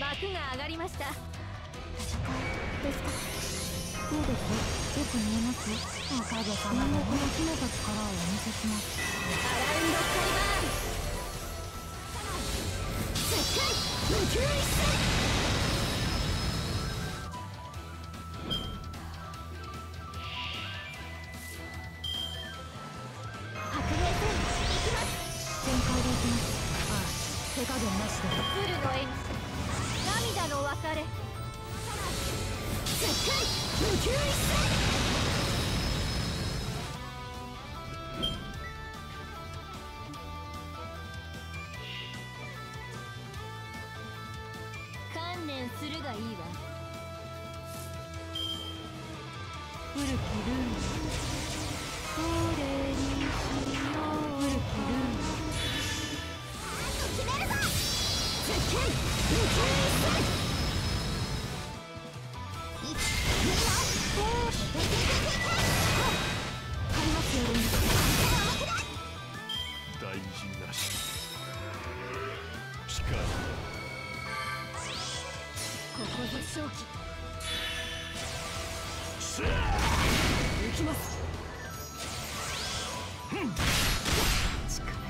幕が上がりました。 戦いですか。そうです。よく見えます。おかげさまでこの秘めた力をお見せします。 アラウンドカリバーン絶海無給一戦。 手加減なしで。 鶴の絵に涙の別れ絶海無給一戦。観念するがいいわ。 古きルーンそれにしよう。古きルーン決めるぞ。絶景無給一戦。 大事なし力ここで勝機。 行きます。力足らずか。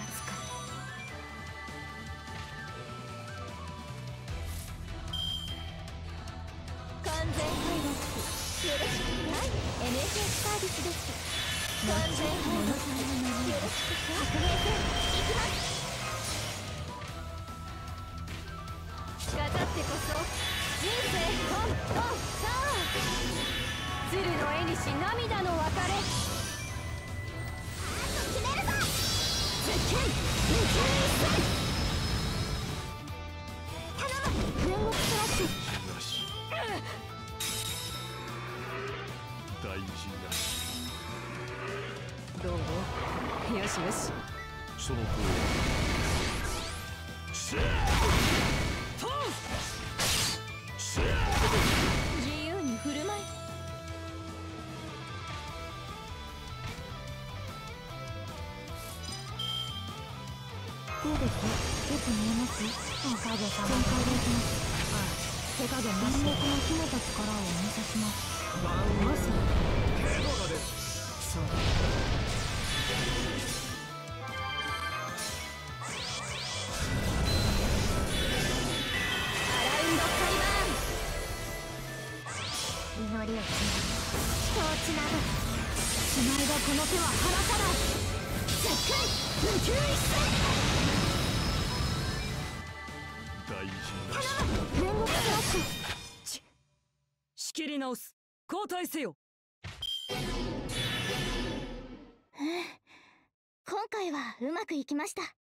完全敗北よろしくない。 NHS サービスです。完全敗北よろしく白兵戦行きます。かかってこそ人生トントンさあ鶴の絵にし涙の別れ決めるぞ。絶景無給一戦。頼む煉獄スラッシュなし大事なし。 どう？よしよし。 その通り。 自由に振る舞い。 どうです？よく見えます？おかげさまで。全開でいきます。手加減なしで。この秘めた力をお見せします。まさにケドラです。 そう。 アラウンドカリバーン。 祈りをつなぐ。 人をつなぐ。 つないだこの手は離さない。 絶海無給一戦。 大事なし煉獄スラッシュ。仕切り直す。交代せよ。 今回はうまくいきました。